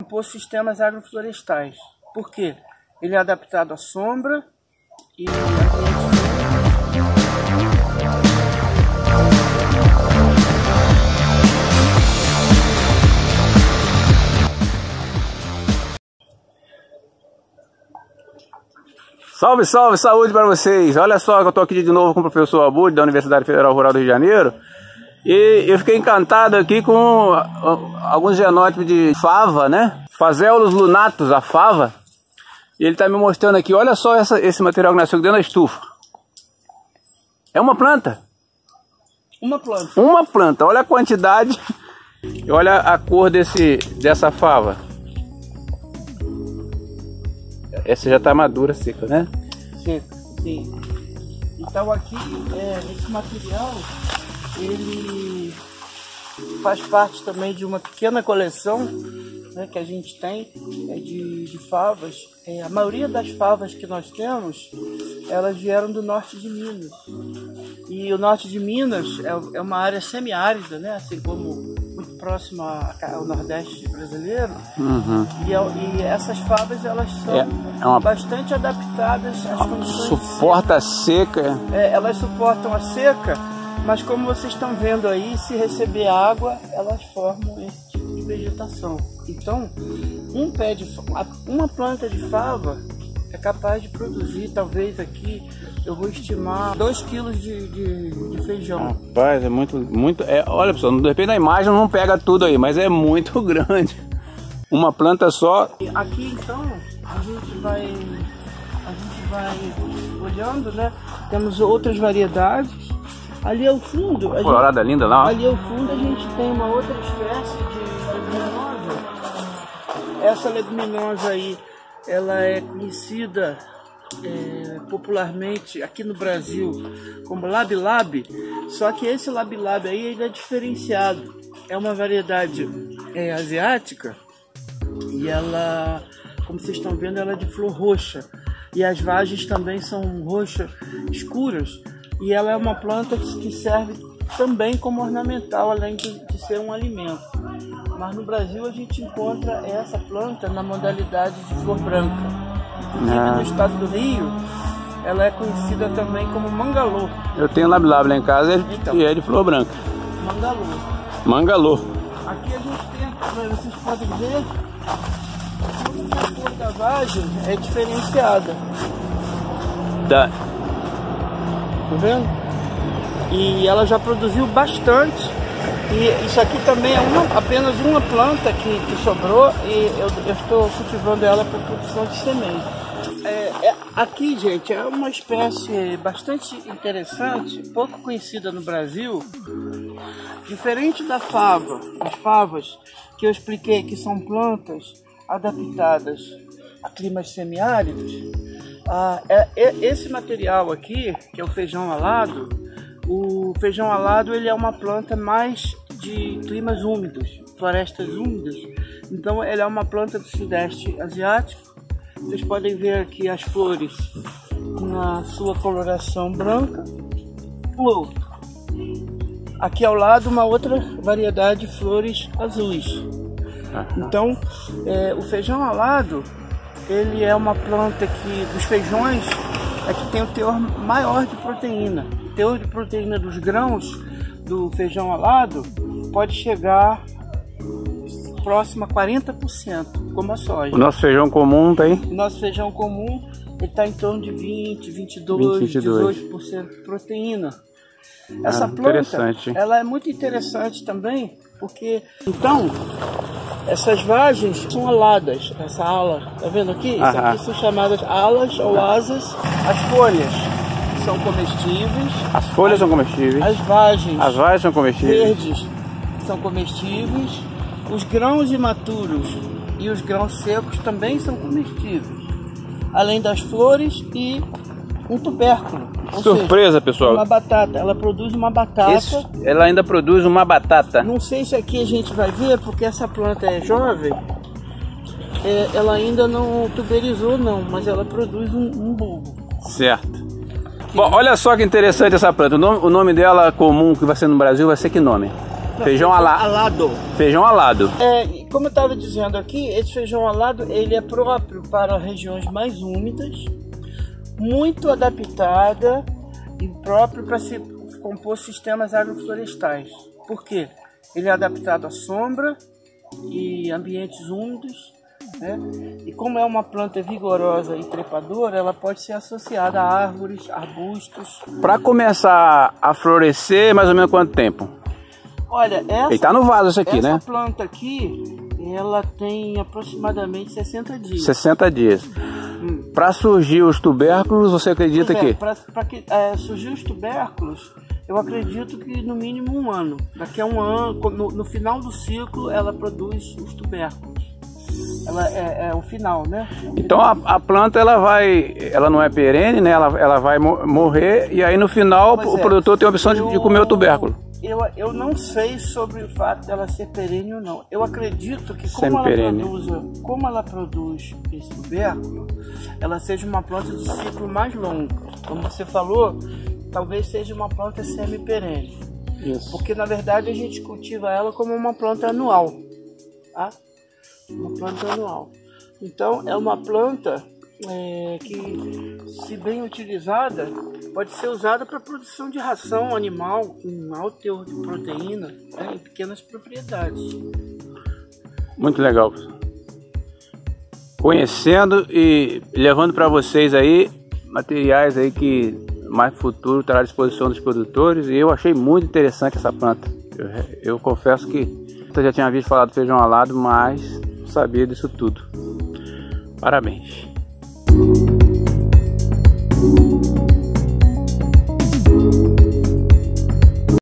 por sistemas agroflorestais. Por quê? Ele é adaptado à sombra e Salve, salve, saúde para vocês! Olha só que eu tô aqui de novo com o professor Abud, da Universidade Federal Rural do Rio de Janeiro. E eu fiquei encantado aqui com alguns genótipos de fava, né? Phaseolus lunatus, a fava. E ele tá me mostrando aqui, olha só esse material que nasceu dentro da estufa. É uma planta. uma planta. Uma planta, olha a quantidade e olha a cor dessa fava. Essa já tá madura, seca, né? Seca, sim. Então aqui, esse material, ele faz parte também de uma pequena coleção, né, que a gente tem de favas. A maioria das favas que nós temos, elas vieram do norte de Minas. E o norte de Minas é uma área semiárida, né, assim como muito próxima ao Nordeste brasileiro. Uhum. E essas favas, elas são bastante adaptadas às condições. Suporta a seca. Elas suportam a seca, mas como vocês estão vendo aí, se receber água, elas formam esse tipo de vegetação. Então, uma planta de fava é capaz de produzir, talvez aqui, eu vou estimar 2 kg de feijão. Rapaz, é muito. Olha, pessoal, depende da imagem, não pega tudo aí, mas é muito grande. Uma planta só. Aqui então, a gente vai olhando, né? Temos outras variedades. Ali ao fundo, Colorada linda lá. Ali ao fundo a gente tem uma outra espécie de leguminosa. Essa leguminosa aí, ela é conhecida popularmente aqui no Brasil como labi-labi, só que esse labi-labi aí ele é diferenciado. É uma variedade asiática e ela, como vocês estão vendo, ela é de flor roxa e as vagens também são roxas escuras. E ela é uma planta que serve também como ornamental, além de ser um alimento. Mas no Brasil a gente encontra essa planta na modalidade de flor branca. Inclusive no estado do Rio, ela é conhecida também como mangalô. Eu tenho labi-labi lá em casa e é de flor branca. Mangalô. Mangalô. Aqui a gente tem, vocês podem ver, a cor da vagem é diferenciada. Tá vendo? E ela já produziu bastante. E isso aqui também é apenas uma planta que sobrou e eu estou cultivando ela para produção de semente. Aqui, gente, é uma espécie bastante interessante, pouco conhecida no Brasil. Diferente da fava, as favas que eu expliquei que são plantas adaptadas a climas semiáridos, esse material aqui, que é o feijão alado, ele é uma planta mais de climas úmidos, florestas úmidas. Então ele é uma planta do sudeste asiático. Vocês podem ver aqui as flores na sua coloração branca. Aqui ao lado uma outra variedade de flores azuis. Então o feijão alado, ele é uma planta que, dos feijões, que tem o teor maior de proteína. O teor de proteína dos grãos do feijão alado pode chegar próximo a 40%, como a soja. O nosso feijão comum tem? O nosso feijão comum está em torno de 20, 22, 18% de proteína. Essa planta, ela é muito interessante também, porque, então, essas vagens são aladas, essa ala, tá vendo aqui? Isso aqui são chamadas alas ou asas. As folhas são comestíveis. As folhas são comestíveis. As vagens são comestíveis. Verdes são comestíveis. Os grãos imaturos e os grãos secos também são comestíveis. Além das flores e um tubérculo. Surpresa, pessoal. Uma batata. Ela produz uma batata. Ela ainda produz uma batata. Não sei se aqui a gente vai ver, porque essa planta é jovem. Ela ainda não tuberizou, não, mas ela produz um bulbo. Certo. Bom, olha só que interessante essa planta. O nome dela comum que vai ser no Brasil vai ser que nome? Feijão alado. Feijão alado. Como eu estava dizendo aqui, esse feijão alado ele é próprio para regiões mais úmidas, muito adaptada e próprio para se compor sistemas agroflorestais. Por quê? Ele é adaptado à sombra e ambientes úmidos, né? E como é uma planta vigorosa e trepadora, ela pode ser associada a árvores, arbustos. Para começar a florescer, mais ou menos quanto tempo? Olha, ele tá no vaso isso aqui, né? Essa planta aqui, ela tem aproximadamente 60 dias. 60 dias. Para surgir os tubérculos, você acredita que... Para surgir os tubérculos, eu acredito que no mínimo 1 ano. Daqui a 1 ano, no final do ciclo, ela produz os tubérculos. Ela é o final, né? Então a planta ela não é perene, né? Ela vai morrer e aí no final o produtor tem a opção de comer o tubérculo. Eu não sei sobre o fato dela ser perene ou não. Eu acredito que como ela produz esse tubérculo, ela seja uma planta de ciclo mais longo. Como você falou, talvez seja uma planta semi-perene. Isso. Porque na verdade a gente cultiva ela como uma planta anual. Tá? Uma planta anual. Então é uma planta que, se bem utilizada, pode ser usada para produção de ração animal com alto teor de proteína, né, em pequenas propriedades. Muito legal. Conhecendo e levando para vocês aí materiais aí que mais futuro estará à disposição dos produtores, e eu achei muito interessante essa planta. Eu confesso que eu já tinha visto falar do feijão alado, mas não sabia disso tudo. Parabéns.